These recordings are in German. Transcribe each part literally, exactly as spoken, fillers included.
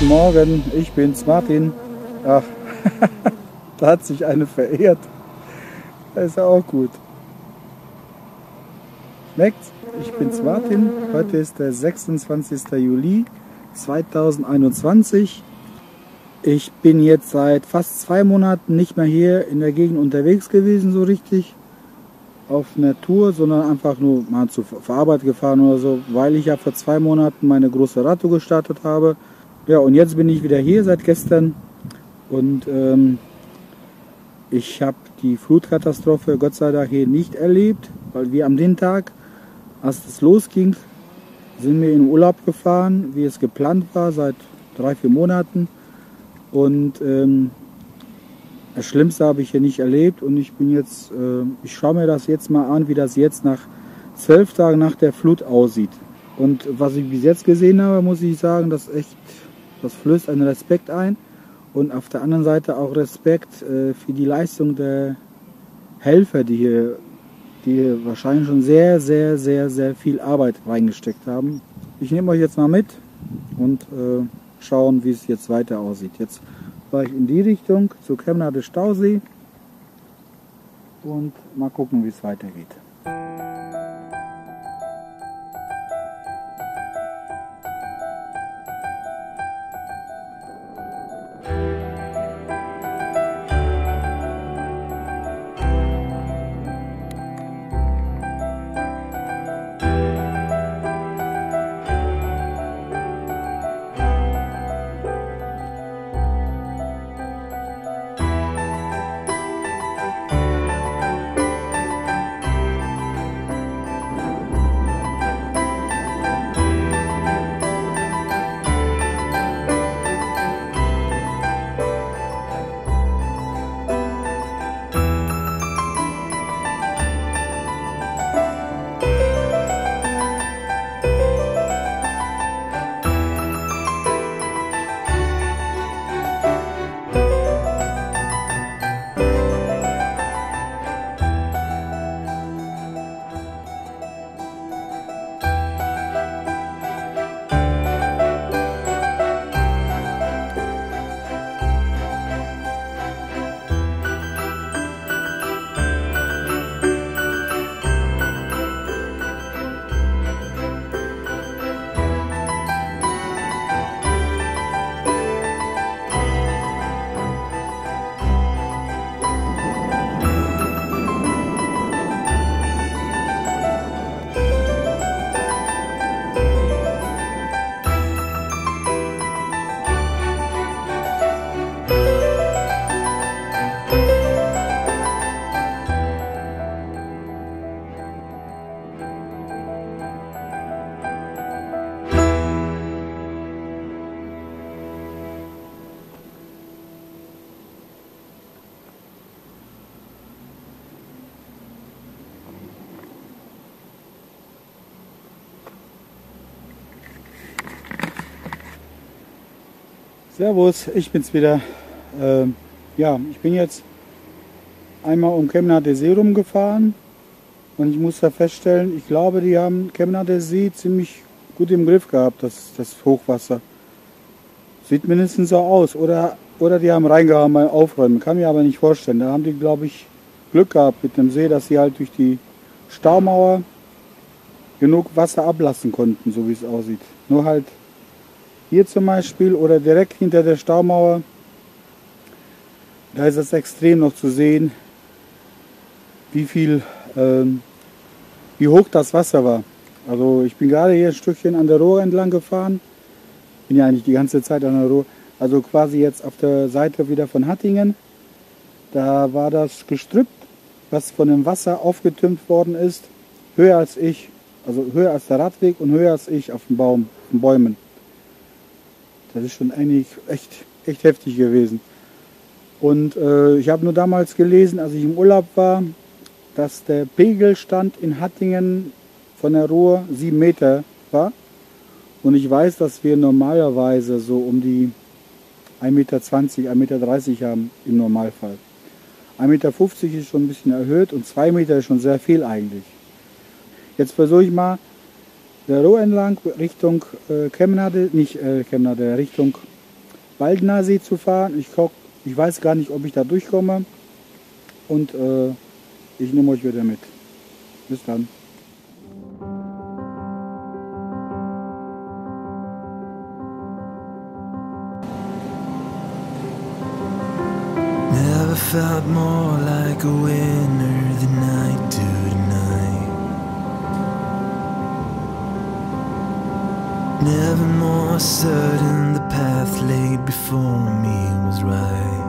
Morgen, ich bin's, Martin. Ach, da hat sich eine verirrt. Das ist ja auch gut. Schmeckt's? Ich bin's, Martin. Heute ist der sechsundzwanzigster Juli zweitausendeinundzwanzig. Ich bin jetzt seit fast zwei Monaten nicht mehr hier in der Gegend unterwegs gewesen, so richtig auf einer Tour, sondern einfach nur mal zur Arbeit gefahren oder so, weil ich ja vor zwei Monaten meine große Radtour gestartet habe. Ja, und jetzt bin ich wieder hier seit gestern und ähm, ich habe die Flutkatastrophe Gott sei Dank hier nicht erlebt, weil wir am den Tag, als es losging, sind wir in Urlaub gefahren, wie es geplant war, seit drei, vier Monaten. Und ähm, das Schlimmste habe ich hier nicht erlebt und ich bin jetzt, äh, ich schaue mir das jetzt mal an, wie das jetzt nach zwölf Tagen nach der Flut aussieht. Und was ich bis jetzt gesehen habe, muss ich sagen, das echt, das flößt einen Respekt ein und auf der anderen Seite auch Respekt äh, für die Leistung der Helfer, die hier, die hier wahrscheinlich schon sehr, sehr, sehr, sehr viel Arbeit reingesteckt haben. Ich nehme euch jetzt mal mit und äh, schauen, wie es jetzt weiter aussieht. Jetzt fahre ich in die Richtung zu Kemnader Stausee und mal gucken, wie es weitergeht. Servus, ich bin's wieder. Äh, ja, ich bin jetzt einmal um Kemnader See rumgefahren und ich muss da feststellen, ich glaube, die haben Kemnader See ziemlich gut im Griff gehabt, das, das Hochwasser. Sieht mindestens so aus. Oder, oder die haben reingehauen beim Aufräumen, kann mir aber nicht vorstellen. Da haben die, glaube ich, Glück gehabt mit dem See, dass sie halt durch die Staumauer genug Wasser ablassen konnten, so wie es aussieht. Nur halt hier zum Beispiel oder direkt hinter der Staumauer, da ist es extrem noch zu sehen, wie viel, ähm, wie hoch das Wasser war. Also ich bin gerade hier ein Stückchen an der Ruhr entlang gefahren, bin ja eigentlich die ganze Zeit an der Ruhr, also quasi jetzt auf der Seite wieder von Hattingen. Da war das Gestrüpp, was von dem Wasser aufgetürmt worden ist, höher als ich, also höher als der Radweg und höher als ich auf dem Baum, auf den Bäumen. Das ist schon eigentlich echt, echt heftig gewesen. Und äh, ich habe nur damals gelesen, als ich im Urlaub war, dass der Pegelstand in Hattingen von der Ruhr sieben Meter war. Und ich weiß, dass wir normalerweise so um die ein Meter zwanzig, ein Meter dreißig haben im Normalfall. ein Meter fünfzig ist schon ein bisschen erhöht und zwei Meter ist schon sehr viel eigentlich. Jetzt versuche ich mal der Ruhr entlang Richtung äh, Kemnader, nicht äh, Kemnader, Richtung Baldener See zu fahren. Ich, guck, ich weiß gar nicht, ob ich da durchkomme. Und äh, ich nehme euch wieder mit. Bis dann. Never felt more like a winner than I do tonight. Never more certain the path laid before me was right.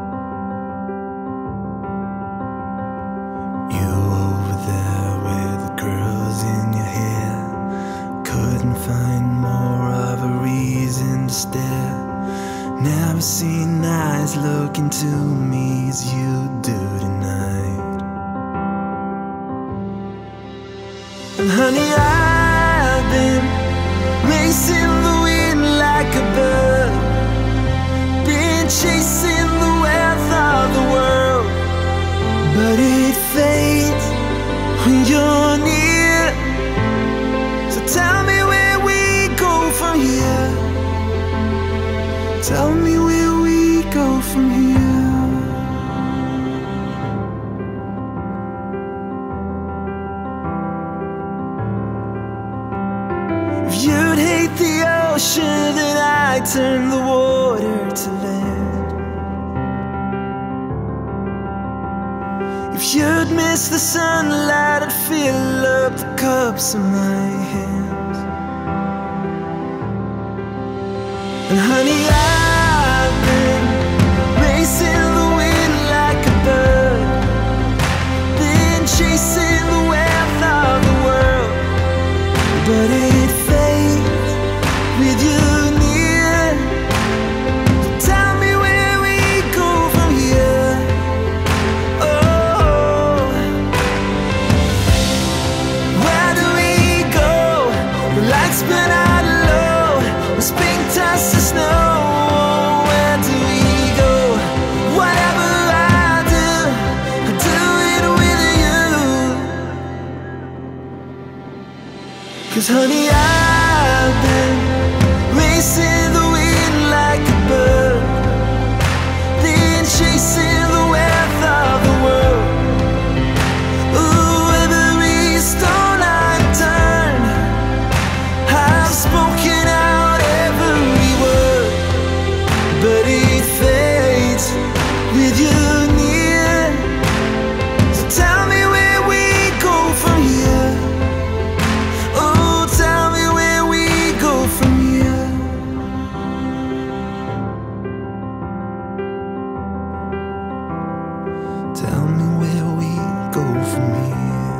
You over there with the curls in your hair, couldn't find more of a reason to stare. Never seen eyes look into me as you do tonight. And honey, I've been racing the wind like a bird, been chasing the wealth of the world. But it fades when you're near. So tell me where we go from here. Tell me where we go from here. If you'd hate the ocean, then I'd turn the water to land. If you'd miss the sunlight, I'd fill up the cups in my hands. And honey, I've been racing the wind like a bird, been chasing the wealth of the world. But it fades with you near. So tell me where we go from here. Oh, where do we go? The lights burn out low, the spring turns to snow. Where do we go? Whatever I do, I do it with you. 'Cause honey, I've been racing the wind like a bird, been chasing the wealth of the world. Ooh, every stone I turn, I've spoken out every word. But it fades with you near. So tell me where we go from here. Oh, tell me where we go from here. Tell me where we go from here.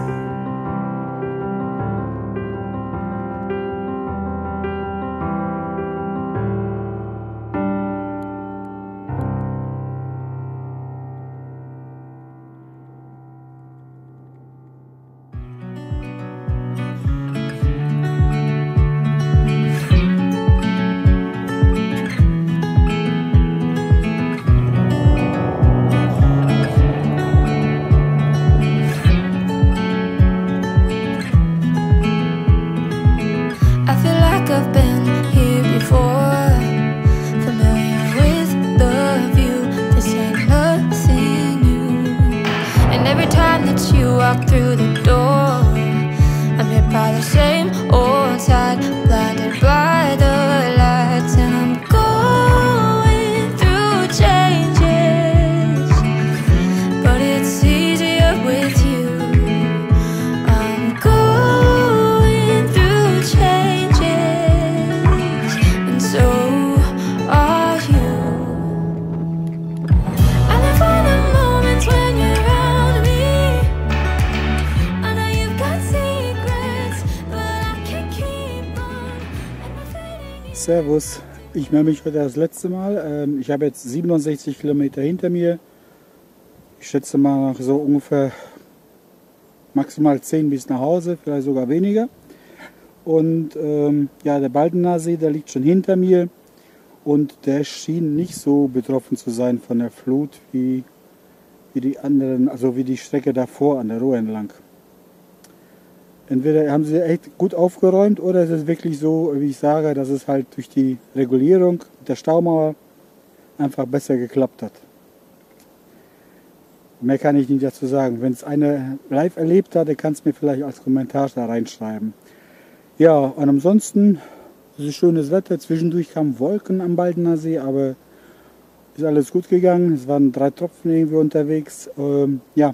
I feel like I've been here before, familiar with the view. This ain't nothing new. And every time that you walk through the door, I'm hit by the same old tide, blinded by the lights. And I'm going through changes, but it's easier with you. I'm going through changes, and so are you. And I find the moments when you're around me. I know you've got secrets, but I can't keep on. And we're fading. Servus, ich melde mich heute das letzte Mal. Ähm, Ich habe jetzt siebenundsechzig Kilometer hinter mir. Ich schätze mal noch so ungefähr maximal zehn bis nach Hause, vielleicht sogar weniger. Und ähm, ja, der Baldener See, der liegt schon hinter mir. Und der schien nicht so betroffen zu sein von der Flut wie, wie die anderen, also wie die Strecke davor an der Ruhr entlang. Entweder haben sie echt gut aufgeräumt oder es ist wirklich so, wie ich sage, dass es halt durch die Regulierung der Staumauer einfach besser geklappt hat. Mehr kann ich nicht dazu sagen. Wenn es einer live erlebt hat, der kann es mir vielleicht als Kommentar da reinschreiben. Ja, und ansonsten ist es schönes Wetter. Zwischendurch kamen Wolken am Baldener See, aber ist alles gut gegangen. Es waren drei Tropfen irgendwie unterwegs. Ähm, ja,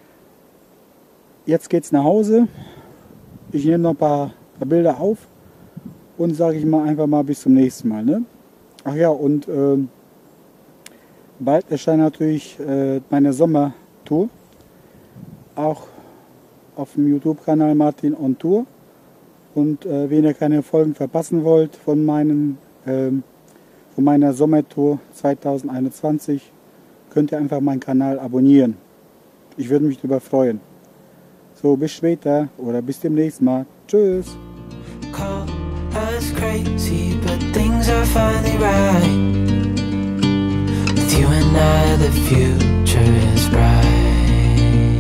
jetzt geht's nach Hause. Ich nehme noch ein paar, paar Bilder auf und sage ich mal einfach mal bis zum nächsten Mal. Ne? Ach ja, und ähm, bald erscheint natürlich äh, meine Sommertour, auch auf dem YouTube-Kanal Martin on Tour. Und äh, wenn ihr keine Folgen verpassen wollt von, meinen, äh, von meiner Sommertour zwanzig einundzwanzig, könnt ihr einfach meinen Kanal abonnieren. Ich würde mich darüber freuen. So, bis später oder bis demnächst mal. Tschüss. Call us crazy, but things are finally right. With you and I, the future is bright.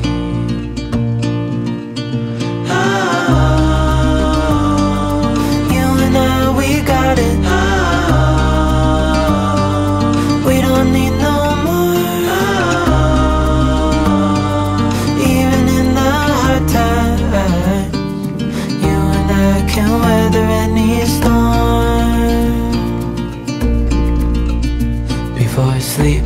Oh, you and I, we got it. Oh, we don't need no more. Oh, even in the hard times, you and I can weather any storm. Before I sleep,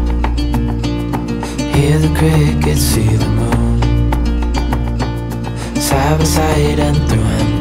hear the crickets, see the moon, side by side and through and